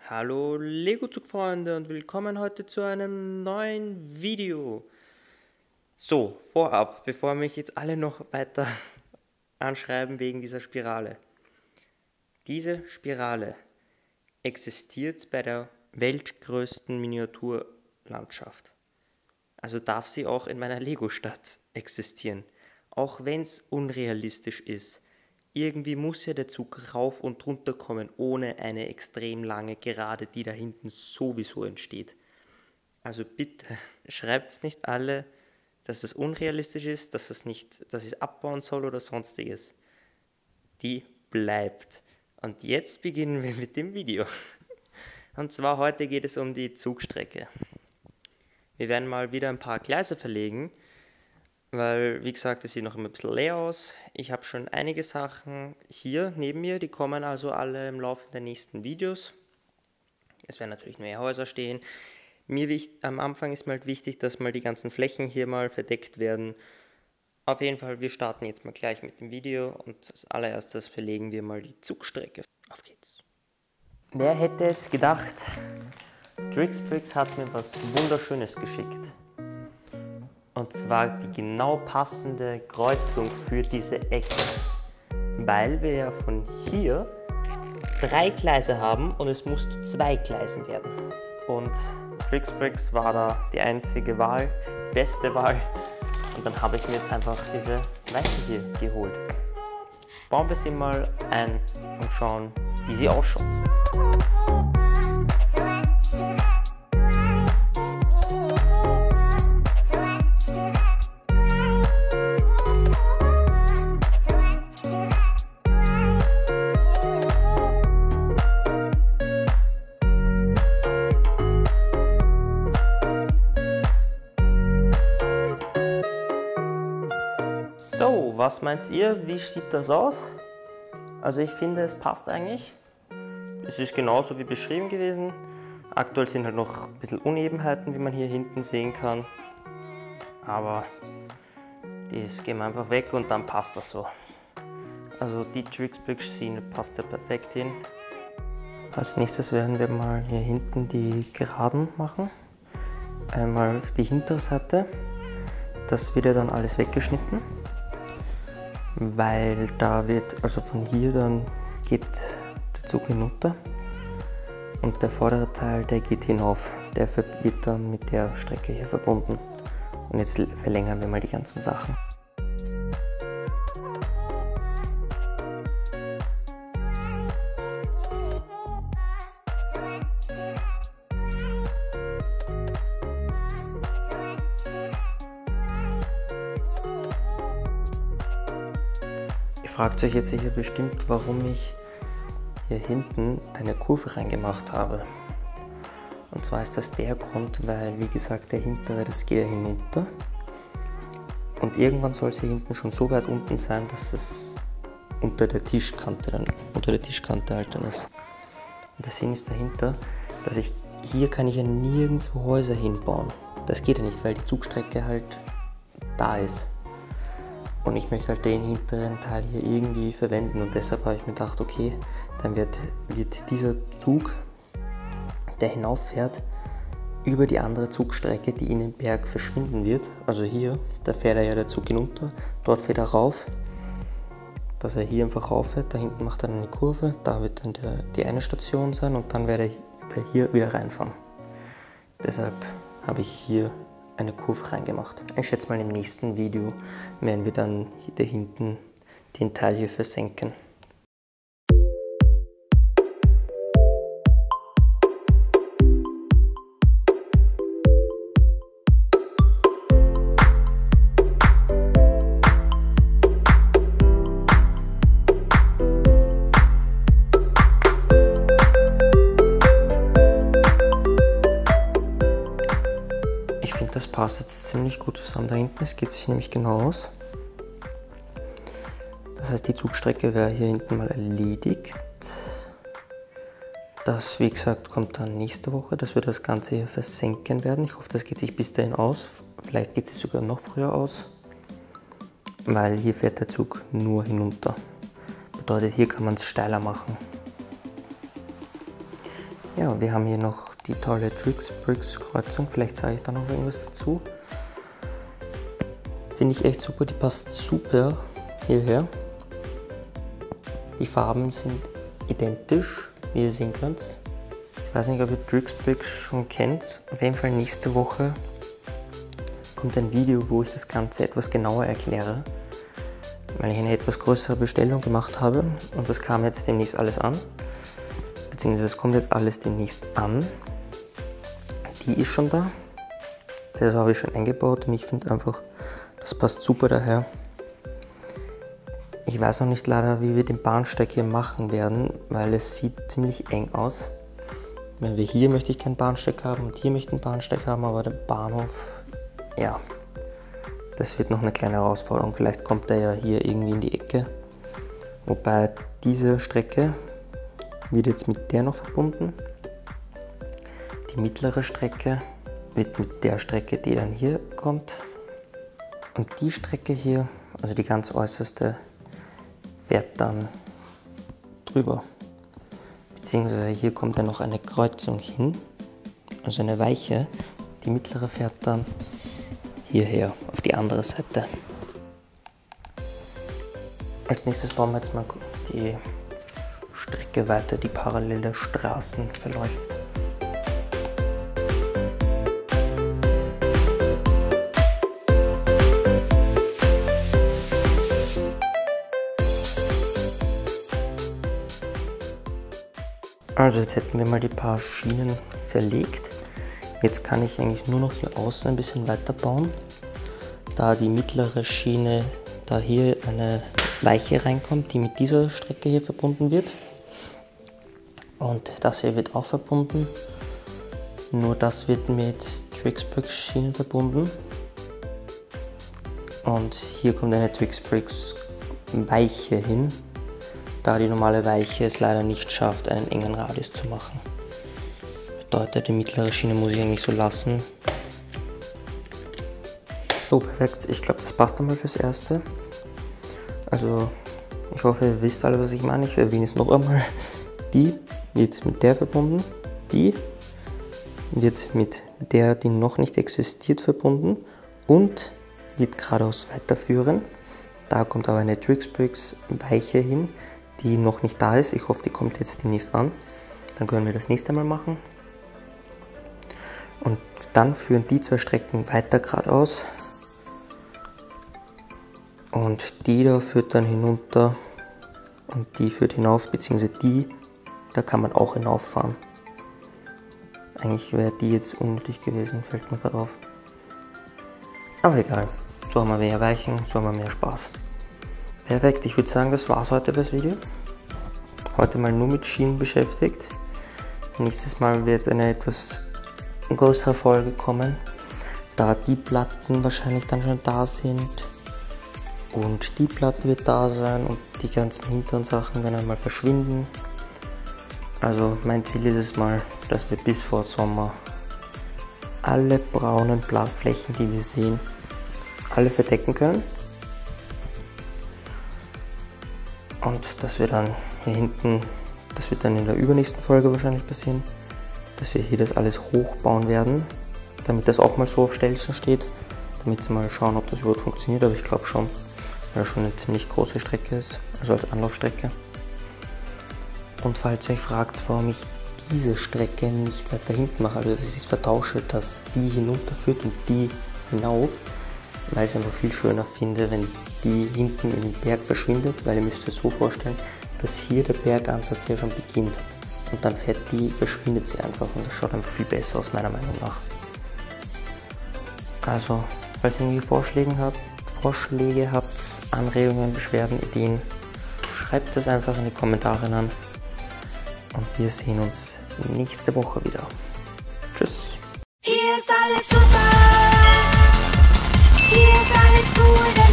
Hallo Lego-Zugfreunde und willkommen heute zu einem neuen Video. So, vorab, bevor mich jetzt alle noch weiter anschreiben wegen dieser Spirale. Diese Spirale existiert bei der weltgrößten Miniaturlandschaft. Also darf sie auch in meiner Lego-Stadt existieren. Auch wenn es unrealistisch ist. Irgendwie muss ja der Zug rauf und runter kommen, ohne eine extrem lange Gerade, die da hinten sowieso entsteht. Also bitte, schreibt's nicht alle, dass es unrealistisch ist, dass ich es abbauen soll oder sonstiges. Die bleibt. Und jetzt beginnen wir mit dem Video. Und zwar heute geht es um die Zugstrecke. Wir werden mal wieder ein paar Gleise verlegen, weil, wie gesagt, es sieht noch immer ein bisschen leer aus. Ich habe schon einige Sachen hier neben mir, die kommen also alle im Laufe der nächsten Videos. Es werden natürlich mehr Häuser stehen. Am Anfang ist mir halt wichtig, dass mal die ganzen Flächen hier mal verdeckt werden. Auf jeden Fall, wir starten jetzt mal gleich mit dem Video und als allererstes verlegen wir mal die Zugstrecke. Auf geht's! Wer hätte es gedacht? Trixbricks hat mir was Wunderschönes geschickt. Und zwar die genau passende Kreuzung für diese Ecke. Weil wir ja von hier 3 Gleise haben und es muss zu 2 Gleisen werden. Und Trixbricks war da die einzige Wahl, beste Wahl. Und dann habe ich mir einfach diese Weiche hier geholt. Bauen wir sie mal ein und schauen, wie sie ausschaut. So, was meint ihr? Wie sieht das aus? Also ich finde, es passt eigentlich. Es ist genauso wie beschrieben gewesen. Aktuell sind halt noch ein bisschen Unebenheiten, wie man hier hinten sehen kann. Aber das gehen wir einfach weg und dann passt das so. Also die Trixbricks-Schiene passt ja perfekt hin. Als nächstes werden wir mal hier hinten die Geraden machen. Einmal die hintere Seite. Das wird ja dann alles weggeschnitten. Weil da wird, also von hier dann geht der Zug hinunter und der vordere Teil, der geht hinauf. Der wird dann mit der Strecke hier verbunden. Und jetzt verlängern wir mal die ganzen Sachen. Ihr fragt euch jetzt sicher bestimmt, warum ich hier hinten eine Kurve reingemacht habe. Und zwar ist das der Grund, weil, wie gesagt, der hintere, das geht ja hinunter. Und irgendwann soll es hier hinten schon so weit unten sein, dass es unter der Tischkante halt dann ist. Und der Sinn ist dahinter, dass hier kann ich ja nirgendwo Häuser hinbauen. Das geht ja nicht, weil die Zugstrecke halt da ist. Und ich möchte halt den hinteren Teil hier irgendwie verwenden und deshalb habe ich mir gedacht, okay, dann wird dieser Zug, der hinauffährt, über die andere Zugstrecke, die in den Berg verschwinden wird. Also hier, da fährt ja der Zug hinunter, dort fährt er rauf, dass er hier einfach rauffährt, da hinten macht er eine Kurve, da wird dann die eine Station sein und dann werde ich hier wieder reinfahren. Deshalb habe ich hier eine Kurve reingemacht. Ich schätze mal, im nächsten Video werden wir dann hier da hinten den Teil hier versenken. Ich finde, das passt jetzt ziemlich gut zusammen da hinten. Es geht sich nämlich genau aus. Das heißt, die Zugstrecke wäre hier hinten mal erledigt. Das, wie gesagt, kommt dann nächste Woche, dass wir das Ganze hier versenken werden. Ich hoffe, das geht sich bis dahin aus. Vielleicht geht es sogar noch früher aus, weil hier fährt der Zug nur hinunter. Bedeutet, hier kann man es steiler machen. Ja, wir haben hier noch die tolle Trix-Brix Kreuzung. Vielleicht sage ich da noch irgendwas dazu. Finde ich echt super, die passt super hierher. Die Farben sind identisch, wie ihr sehen könnt. Ich weiß nicht, ob ihr Trix-Brix schon kennt. Auf jeden Fall nächste Woche kommt ein Video, wo ich das Ganze etwas genauer erkläre. Weil ich eine etwas größere Bestellung gemacht habe und das kam jetzt demnächst alles an. Beziehungsweise es kommt jetzt alles demnächst an. Die ist schon da. Das habe ich schon eingebaut und ich finde einfach, das passt super daher. Ich weiß noch nicht leider, wie wir den Bahnsteig hier machen werden, weil es sieht ziemlich eng aus. Wenn wir hier möchte ich keinen Bahnsteig haben und hier möchte ich einen Bahnsteig haben, aber der Bahnhof, ja, das wird noch eine kleine Herausforderung. Vielleicht kommt er ja hier irgendwie in die Ecke. Wobei diese Strecke wird jetzt mit der noch verbunden. Die mittlere Strecke wird mit der Strecke, die dann hier kommt. Und die Strecke hier, also die ganz äußerste, fährt dann drüber. Beziehungsweise hier kommt dann noch eine Kreuzung hin, also eine Weiche. Die mittlere fährt dann hierher, auf die andere Seite. Als nächstes bauen wir jetzt mal die Strecke weiter, die parallel der Straßen verläuft. Also jetzt hätten wir mal die paar Schienen verlegt. Jetzt kann ich eigentlich nur noch hier außen ein bisschen weiter bauen, da die mittlere Schiene, da hier eine Weiche reinkommt, die mit dieser Strecke hier verbunden wird. Und das hier wird auch verbunden, nur das wird mit Trix-Brix Schienen verbunden. Und hier kommt eine Trix-Brix Weiche hin, da die normale Weiche es leider nicht schafft, einen engen Radius zu machen. Bedeutet, die mittlere Schiene muss ich eigentlich so lassen. So, perfekt. Ich glaube, das passt einmal fürs Erste. Also, ich hoffe, ihr wisst alle, was ich meine. Ich erwähne es noch einmal. Die wird mit der verbunden. Die wird mit der, die noch nicht existiert, verbunden. Und wird geradeaus weiterführen. Da kommt aber eine Trix-Brix Weiche hin, die noch nicht da ist. Ich hoffe, die kommt jetzt demnächst an. Dann können wir das nächste Mal machen. Und dann führen die zwei Strecken weiter geradeaus. Und die da führt dann hinunter und die führt hinauf, beziehungsweise die, da kann man auch hinauffahren. Eigentlich wäre die jetzt unnötig gewesen, fällt mir gerade auf. Aber egal, so haben wir mehr Weichen, so haben wir mehr Spaß. Perfekt, ich würde sagen, das war's heute fürs Video. Heute mal nur mit Schienen beschäftigt. Nächstes Mal wird eine etwas größere Folge kommen, da die Platten wahrscheinlich dann schon da sind. Und die Platte wird da sein und die ganzen hinteren Sachen werden einmal verschwinden. Also mein Ziel ist es mal, dass wir bis vor Sommer alle braunen Blattflächen, die wir sehen, alle verdecken können. Und dass wir dann hier hinten, das wird dann in der übernächsten Folge wahrscheinlich passieren, dass wir hier das alles hochbauen werden, damit das auch mal so auf Stelzen steht, damit sie mal schauen, ob das überhaupt funktioniert, aber ich glaube schon, weil das schon eine ziemlich große Strecke ist, also als Anlaufstrecke. Und falls ihr euch fragt, warum ich diese Strecke nicht weiter hinten mache, also dass ich es vertausche, dass die hinunterführt und die hinauf, weil ich es einfach viel schöner finde, wenn die hinten in den Berg verschwindet, weil ihr müsst euch so vorstellen, dass hier der Bergansatz hier schon beginnt und dann fährt die, verschwindet sie einfach und das schaut einfach viel besser aus, meiner Meinung nach. Also, falls ihr irgendwie Vorschläge habt, Anregungen, Beschwerden, Ideen, schreibt das einfach in die Kommentare an und wir sehen uns nächste Woche wieder. Tschüss! Hier ist alles super, hier ist alles gut.